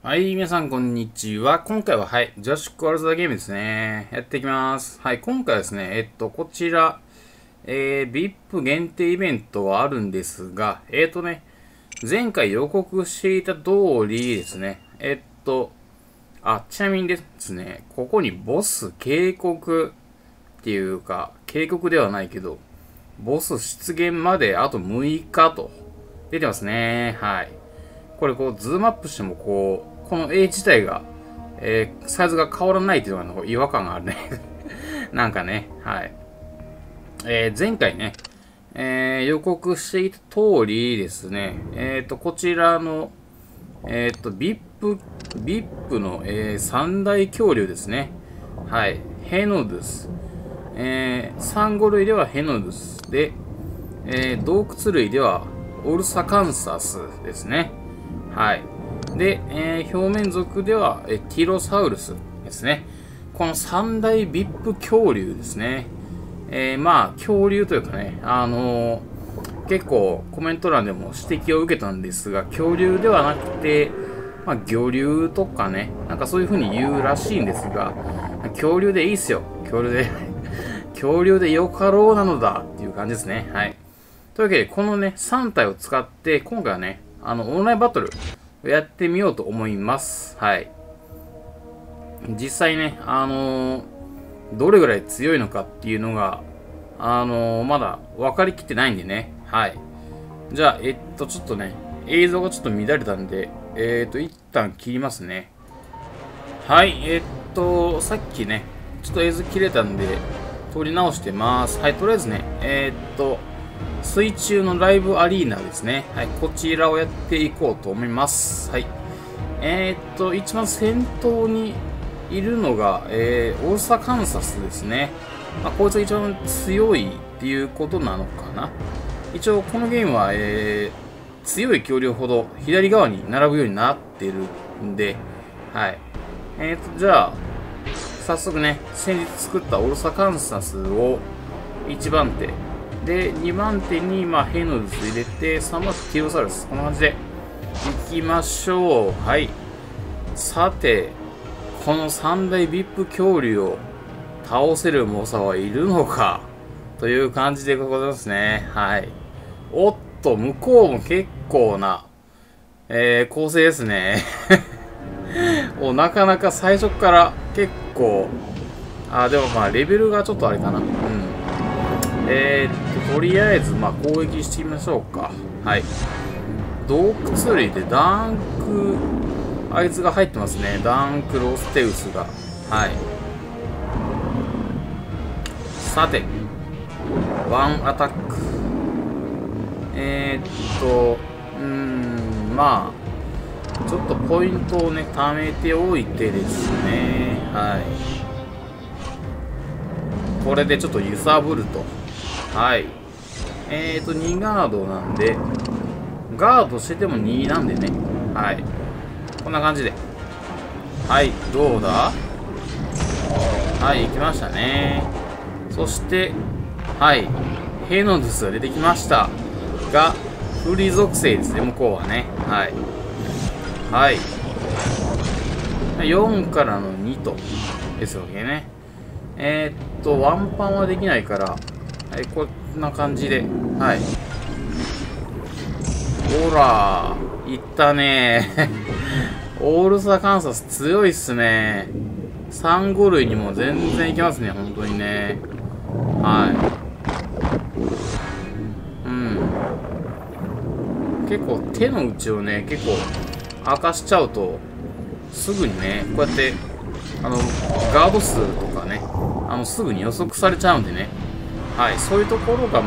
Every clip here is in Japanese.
はい、皆さんこんにちは。今回は、ジョシュクワールド・ザ・ゲームですね。やっていきます。はい、今回はですね、こちら、VIP 限定イベントはあるんですが、前回予告していた通りですね、ちなみにですね、ここにボス警告っていうか、警告ではないけど、ボス出現まであと6日と出てますね。はい。これズームアップしてもこの絵自体が、サイズが変わらないっていうのが違和感があるね。なんかね、はい。前回ね、予告していた通りですね、こちらの、VIP の、三大恐竜ですね。はい。ヘノドゥス。サンゴ類ではヘノドゥスで、洞窟類ではオルサカンサスですね。はい。で、表面属では、ティロサウルスですね。この三大 VIP 恐竜ですね。恐竜というかね、結構コメント欄でも指摘を受けたんですが、恐竜ではなくて、魚竜とかね、なんかそういう風に言うらしいんですが、恐竜でいいっすよ。恐竜で。恐竜でよかろうなのだっていう感じですね。はい。というわけで、このね、3体を使って、今回はね、オンラインバトルをやってみようと思います。はい。実際ね、どれぐらい強いのかっていうのが、まだ分かりきってないんでね。はい。じゃあ、ちょっとね、映像がちょっと乱れたんで、一旦切りますね。はい、さっきね、ちょっと映像切れたんで、撮り直してます。はい、とりあえずね、水中のライブアリーナですね。はい、こちらをやっていこうと思います。はい。一番先頭にいるのが、オーサカンサスですね。こいつが一番強いっていうことなのかな。一応、このゲームは、強い恐竜ほど左側に並ぶようになってるんで、はい。じゃあ、早速ね、先日作ったオルサカンサスを1番手。で、2番手に、ヘノルス入れて、3番手ティロサウルス。こんな感じで、いきましょう。はい。さて、この三大 VIP 恐竜を倒せる猛者はいるのかという感じでございますね。はい。おっと、向こうも結構な、構成ですね。なかなか最初から結構、でもレベルがちょっとあれかな。うん。とりあえず、攻撃してみましょうか。はい。洞窟類でダンク、あいつが入ってますね。ダンクロステウスが。はい。さて、ワンアタック。ちょっとポイントをね、貯めておいてですね。はい。これでちょっと揺さぶると。はい。2ガードなんで、ガードしてても2なんでね。はい。こんな感じで。はい、どうだ？はい、行きましたね。そして、はい、ヘノドゥスが出てきました。が、フリ属性ですね、向こうはね。はい。はい。4からの2と。ですわけね。ワンパンはできないから、はい、こんな感じで。はい。ほら、いったねオールサカンサス強いっすね。サンゴ類にも全然いけますね、本当にね。はい。うん。結構手の内をね、結構明かしちゃうと、すぐにね、こうやって、ガード数とかね、すぐに予測されちゃうんでね。はい、そういうところが、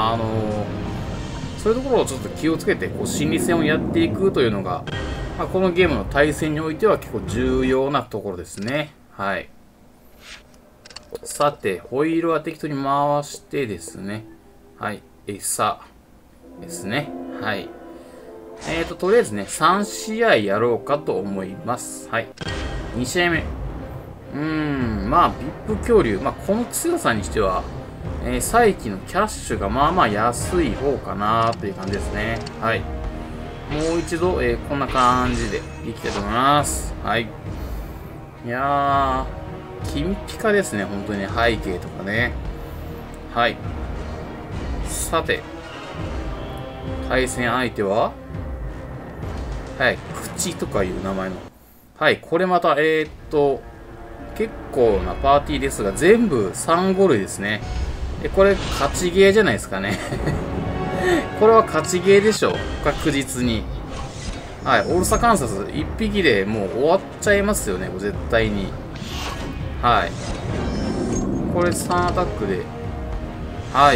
そういうところをちょっと気をつけて、心理戦をやっていくというのが、このゲームの対戦においては結構重要なところですね。はい。さて、ホイールは適当に回してですね。はい。餌ですね。はい。とりあえずね、3試合やろうかと思います。はい。2試合目。VIP 恐竜。この強さにしては、再起のキャッシュが安い方かなという感じですね。はい。 もう一度、こんな感じでいきたいと思います。はい。いやー、金ピカですね、本当にね、背景とかね。はい。さて、対戦相手は、はい、口とかいう名前の。はい、これまた、結構なパーティーですが、全部3ゴ類ですね。これ、勝ちゲーじゃないですかね。これは勝ちゲーでしょう。確実に。はい、オールスター観察1匹でもう終わっちゃいますよね、絶対に。はい。これ3アタックで。はい。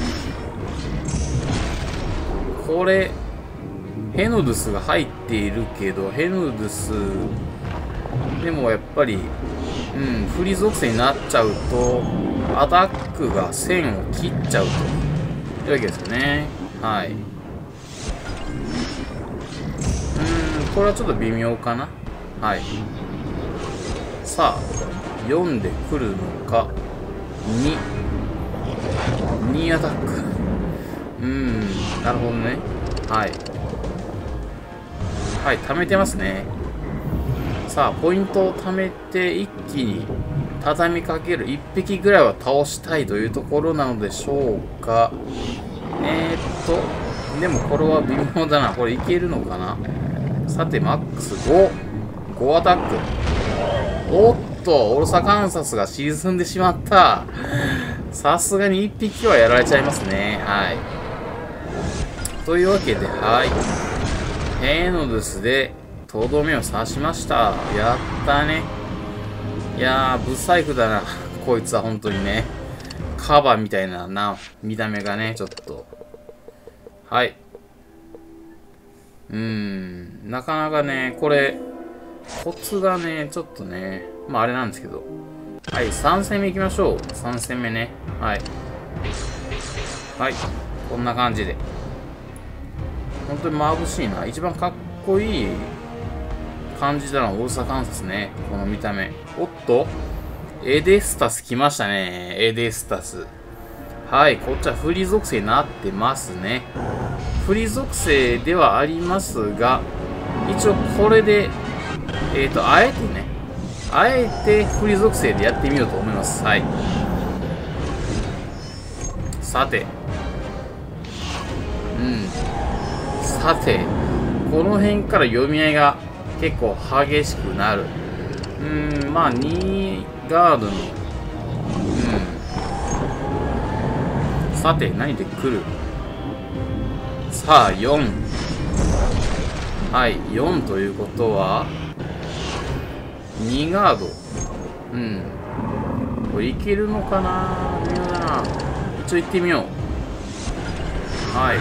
これ、ヘノドゥスが入っているけど、ヘノドゥス、でもやっぱり、フリー属性になっちゃうと、アタックが線を切っちゃうというわけですよね。はい。これはちょっと微妙かな。はい。さあ、4で来るのか、2アタック。なるほどね。はい。はい、貯めてますね。さあ、ポイントを貯めて一気に畳みかける1匹ぐらいは倒したいというところなのでしょうか。でもこれは微妙だな。これいけるのかな。さて、マックス5アタック。おっと、オルサカンサスが沈んでしまった。さすがに1匹はやられちゃいますね。はい。というわけで、はい。ヘノドゥスで、とどめを刺しました。やったね。いやー、ブサイクだな。こいつは本当にね。カバみたいな見た目がね、ちょっと。はい。なかなかね、これ、コツがね、ちょっとね、まああれなんですけど。はい、3戦目行きましょう。3戦目ね。はい。はい。こんな感じで。本当に眩しいな。一番かっこいい感じだな、オールスターカンサスね。この見た目。おっと、エデスタス来ましたね。エデスタス。はい、こっちはフリー属性になってますね。フリー属性ではありますが、一応これで、あえてね、あえてフリー属性でやってみようと思います。はい。さて。さて、この辺から読み合いが結構激しくなる。まあ、2ガードの、さて、何で来る？さあ、4。はい、4ということは、2ガード。これいけるのかな？微妙だな。一応行ってみよう。はい。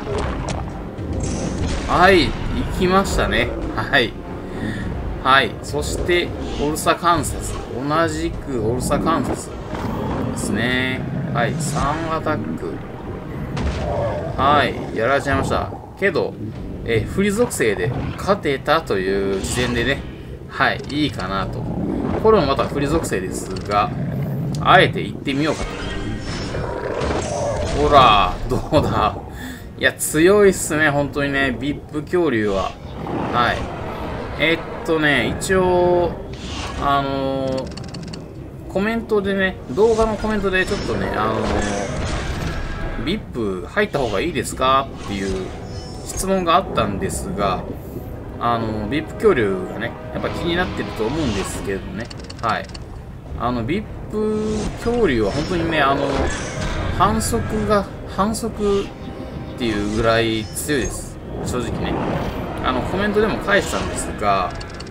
はい、行きましたね。はい。はい。そして、オルサカンサス。同じくオルサカンサスですね。はい。3アタック。はい。やられちゃいました。けど、フリ属性で勝てたという時点でね、はい。いいかなと。これもまたフリ属性ですが、あえて行ってみようかと。ほら、どうだ。いや、強いっすね、本当にね、VIP 恐竜は。はい。一応、コメントでね、動画のコメントでちょっとね、VIP 入った方がいいですかっていう質問があったんですが、VIP 恐竜がね、やっぱ気になってると思うんですけどね。はい。VIP 恐竜は本当にね、反則っていうぐらい強いです。正直ね。コメントでも返したんですが、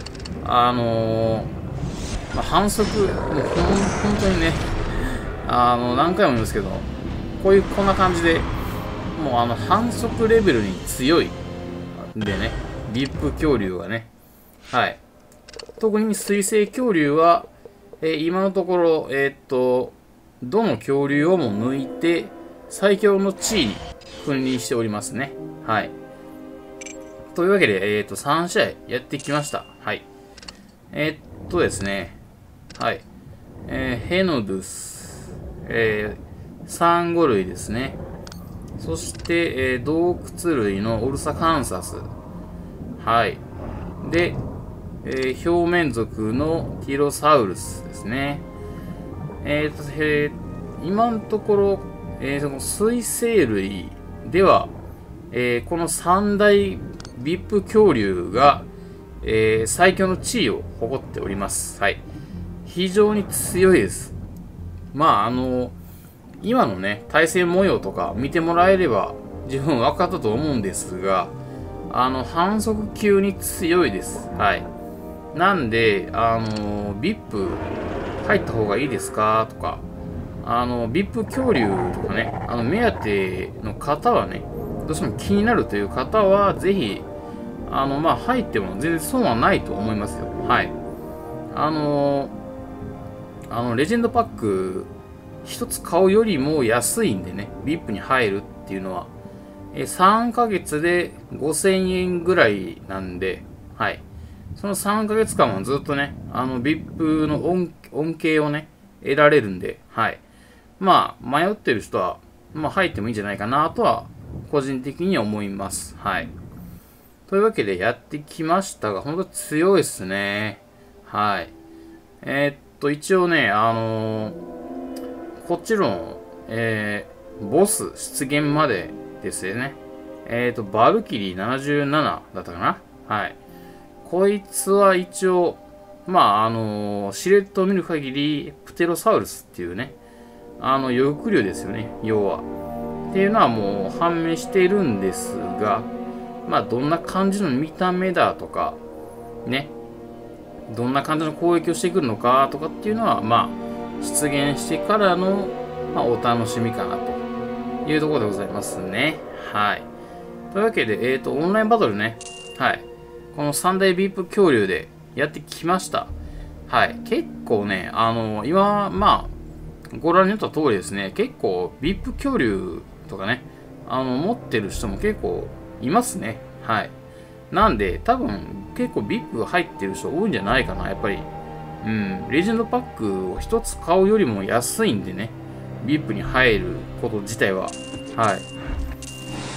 反則、もう本当にね、何回も言いますけど、こんな感じで、もう反則レベルに強いんでね、VIP 恐竜はね、はい。特に水生恐竜は、今のところ、どの恐竜をも抜いて、最強の地位に君臨しておりますね。はい。というわけで、3試合やってきました。はい。ですね。はい。ヘノドゥス。サンゴ類ですね。 そして、洞窟類のオルサカンサス。はい。で、表面属のティロサウルスですね。今のところ、その水生類では、この三大ビップ恐竜が、最強の地位を誇っております。はい。非常に強いです。まあ、今のね、対戦模様とか見てもらえれば十分分かったと思うんですが、反則級に強いです。はい。なんで、VIP 入った方がいいですかとか、VIP 恐竜とかね、目当ての方はね、どうしても気になるという方は、ぜひ、まあ、入っても全然損はないと思いますよ。はい。レジェンドパック一つ買うよりも安いんでね、VIP に入るっていうのは、3ヶ月で5000円ぐらいなんで、はい。その3ヶ月間はずっとね、VIP の恩恵をね、得られるんで、はい。まあ、迷ってる人は、まあ、入ってもいいんじゃないかなとは、個人的に思います。はい。というわけでやってきましたが、本当強いですね。はい。一応ね、こっちの、ボス出現までですよね。バルキリー77だったかな。はい。こいつは一応、まあ、シルエットを見る限り、プテロサウルスっていうね、翼竜ですよね、要は。っていうのはもう判明しているんですが、まあ、どんな感じの見た目だとか、ね、どんな感じの攻撃をしてくるのかとかっていうのは、まあ、出現してからの、まあ、お楽しみかなというところでございますね。はい。というわけで、オンラインバトルね、はい。この三大ビップ恐竜でやってきました。はい。結構ね、今、まあ、ご覧になった通りですね、結構ビップ恐竜とかね、持ってる人も結構いますね。はい。なんで、多分、結構 VIP が入ってる人多いんじゃないかな、やっぱり。うん、レジェンドパックを一つ買うよりも安いんでね、VIP に入ること自体は。はい。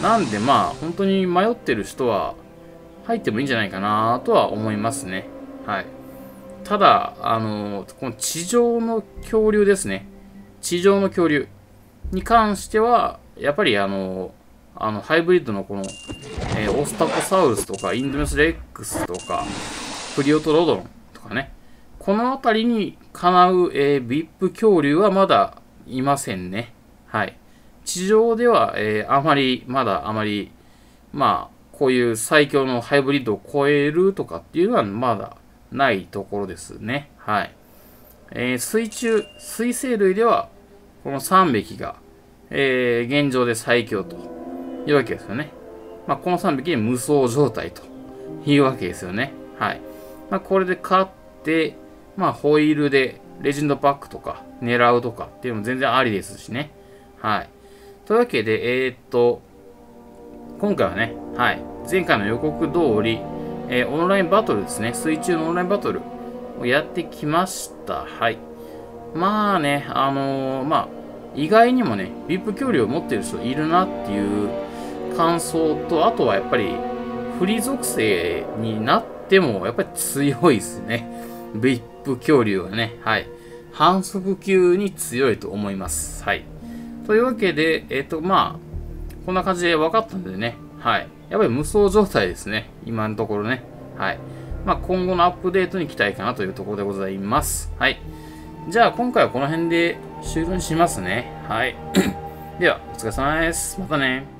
なんで、まあ、本当に迷ってる人は、入ってもいいんじゃないかなとは思いますね。はい。ただ、この地上の恐竜ですね。地上の恐竜に関しては、やっぱりハイブリッドのこの、オスタコサウルスとか、インドメスレックスとか、プリオトロドンとかね。この辺りにかなう、ビップ恐竜はまだいませんね。はい。地上では、まだあまり、まあ、こういう最強のハイブリッドを超えるとかっていうのはまだないところですね。はい。水生類では、この3匹が、現状で最強というわけですよね。まあ、この3匹で無双状態というわけですよね。はい。まあ、これで勝って、まあ、ホイールでレジェンドパックとか狙うとかっていうのも全然ありですしね。はい。というわけで、今回はね、はい。前回の予告通り、オンラインバトルですね。水中のオンラインバトルをやってきました。はい。まあね、まあ、意外にもね、VIP 恐竜を持ってる人いるなっていう感想と、あとはやっぱり、フリー属性になっても、やっぱり強いですね。VIP 恐竜はね、はい。反則級に強いと思います。はい。というわけで、まあ、こんな感じで分かったんでね、はい。やっぱり無双状態ですね。今のところね。はい。まあ、今後のアップデートに期待かなというところでございます。はい。じゃあ、今回はこの辺で終了にしますね。はい。では、お疲れ様です。またね。